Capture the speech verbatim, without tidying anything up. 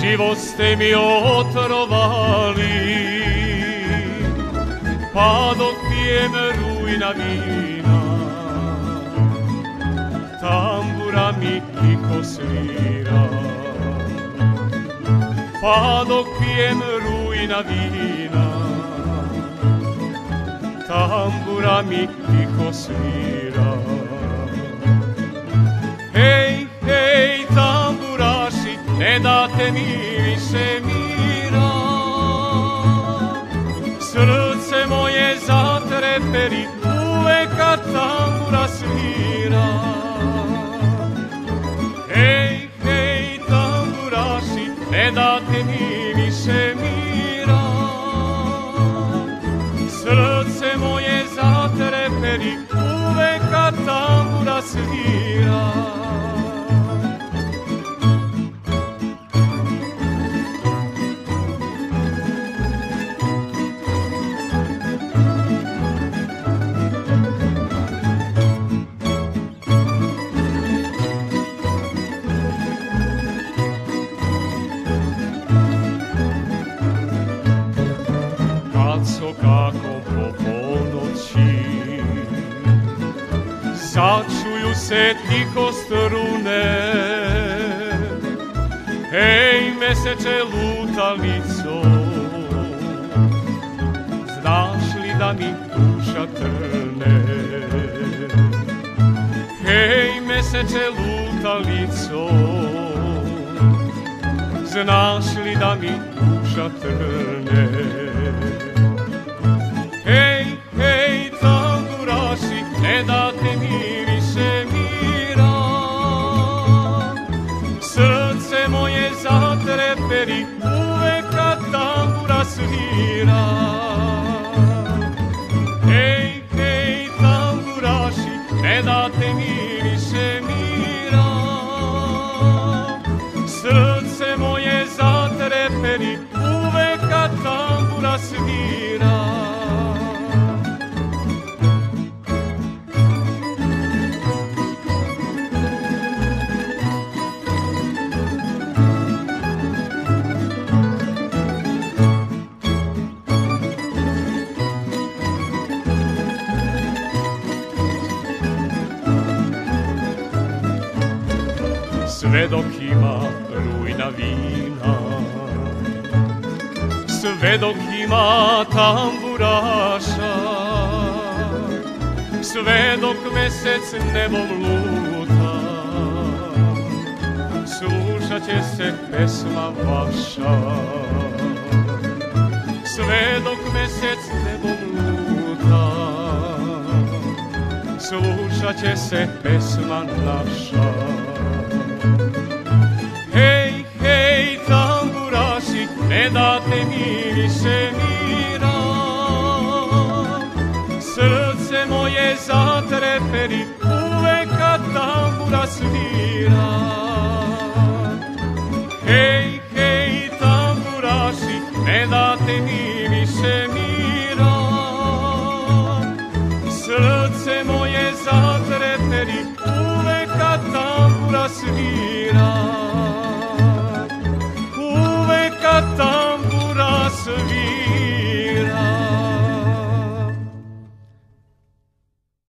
život ste mi otrovali, pa dok pijem rujna vina, tambura mi tiho svira. Pa dok pijem rujna vina, tambura mi tiho svira. Hej, hej, tamburaši, ne date mi više mira. Srce moje zatreperi, uvek kad tambura svira. Hej, hej, tamburaši, ne date mi više mira. Srce moje zatreperi, uvek kad tambura svira. Kako po ponoći začuju se tiho strune. Hej, meseče lutalico, znaš li da mi duša trne? Hej, meseče lutalico, znaš li da mi duša trne? Hej, hej, tamburaši, ne date mi više mira. Srce moje zatreperi, uvek kad tambura svira. Hej, hej, tamburaši, ne date mi više mira. Srce moje zatreperi, uvek kad tambura svira. Sve dok ima rujna vina, sve dok ima tamburaša, sve dok mesec nebom luta, slušat će se pesma vaša. Sve dok mesec nebom luta, slušat će se pesma naša. Hej, hej, tamburaši, ne date mi više mira. Srce moje zatreperi, uvek kad tambura svira. Hej, hej, tamburaši, ne date mi više mira. Srce moje zatreperi, uvek kad tambura svira.